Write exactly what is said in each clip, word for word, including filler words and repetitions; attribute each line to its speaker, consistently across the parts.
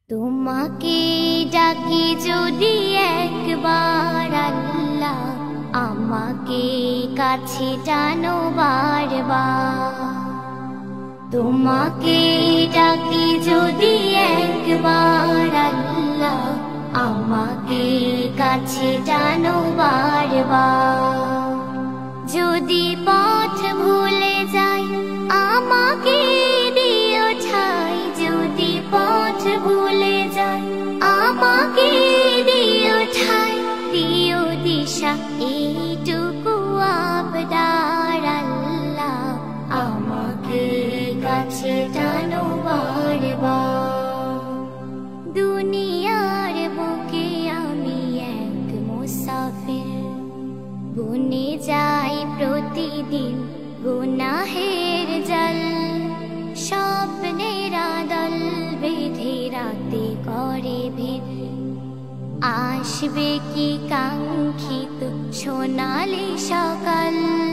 Speaker 1: তোমাকে ডাকি যদি একবার আল্লাহ, আমাকে কাছে টানো বারবার। তোমাকে ডাকি যদি একবার আল্লাহ, আমাকে কাছে টানো বারবার। যদি পথ ভুলে যাই আমাকে দিও ঠাই, যদি পথ ভুলে যাই আমাকে দিও ঠাই, দিও দিশা এইটুকু আবদার আল্লাহ, আমাকে কাছে টানো বারবার। দুনিয়ার বুকে আমি এক মুসাফির, বুনে যাই প্রতিদিন গুনাহের জল। স্বপ্নের আদল বেঁধে রাতে করে ভিড়, আসবে কি কাঙ্ক্ষিত সোনালি সকাল।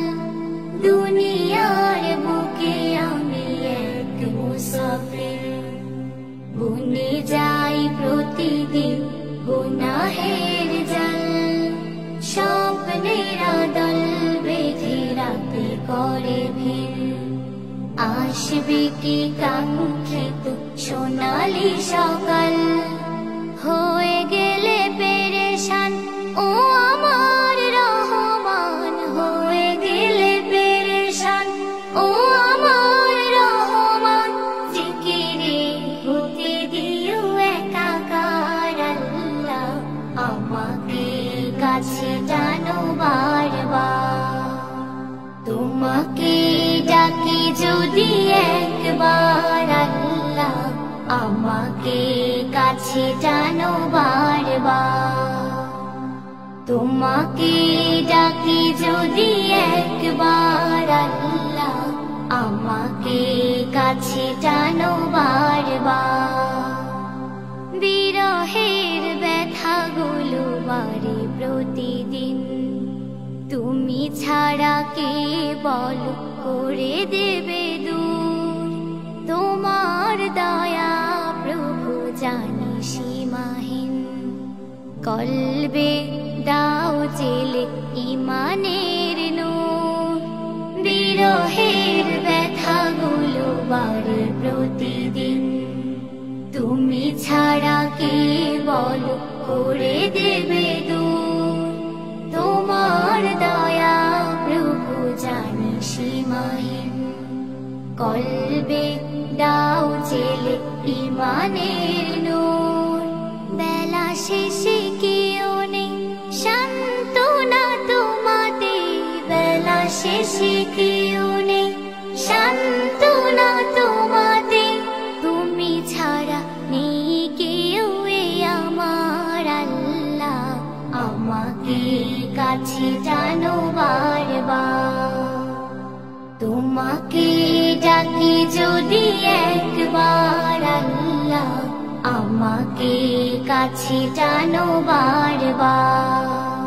Speaker 1: দুনিয়ার বুকে আমি এক মুসাফির, বুনে যাই প্রতিদিন গুনাহের জল। স্বপ্নের আদল বেঁধে রাতে করে ভিড়, আসবে কি কাঙ্ক্ষিত সোনালি সকাল। হয়ে গেলে পেরেশান ও আমার রহমান, হয়ে গেলে পেরেশান ও আমার রহমান। জিকিরে হতে দিও একাকার আল্লাহ, আমাকে কাছে টানো বারবার। তোমাকে ডাকি যদি একবার আল্লাহ, আমাকে কাছে টানো বারবার। তোমাকে ডাকি যদি একবার আল্লাহ, আমাকে কাছে টানো বারবার। বিরহের ব্যথাগুলো বাড়ে প্রতিদিন, তুমি ছাড়া কে বল করে দেবে দূর। তোমার দয়া প্রভু জানি সীমাহীন, কলবে দাও জেলে ইমানের নূর। বিরহের ব্যথাগুলো বাড়ে প্রতিদিন, তুমি ছাড়া কে বল করে দেবে দূর। তোমার দয়া প্রভু জানি সীমাহীন, কলবে দাও জেলে ইমানের নূর। বেলা শেষে কেউ নেই সান্ত্বনা তোমাতে, বেলা শেষে কেউ নেই সান্ত্বনা তোমাতে। তুমি ছাড়া নেই কেউ এ আমার আল্লাহ, আমাকে কাছে টানো বারবার। তোমাকে ডাকি যদি একবার আল্লাহ, আমাকে কাছে টানো বারবার।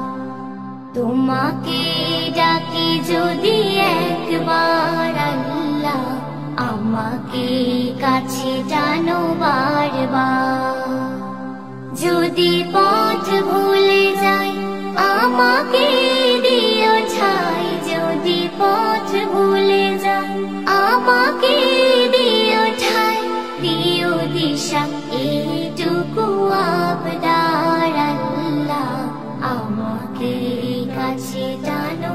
Speaker 1: তোমাকে ডাকি যদি একবার আল্লাহ, আমাকে কাছে টানো বারবার। যদি পথ ভুলে যাই আমাকে দিও ঠাই, যদি পথ ভুলে যাই আমাকে দিও ঠাই, দিও দিশা এইটুকু আবদার আল্লাহ, আমাকে কাছে টানো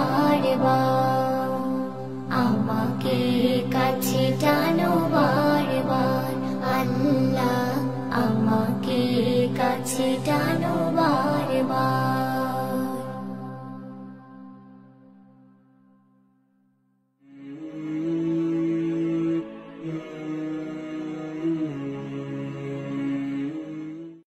Speaker 1: বারবার। আমাকে কাছে টানো বারবার আল্লাহ, আমাকে কাছে টানো।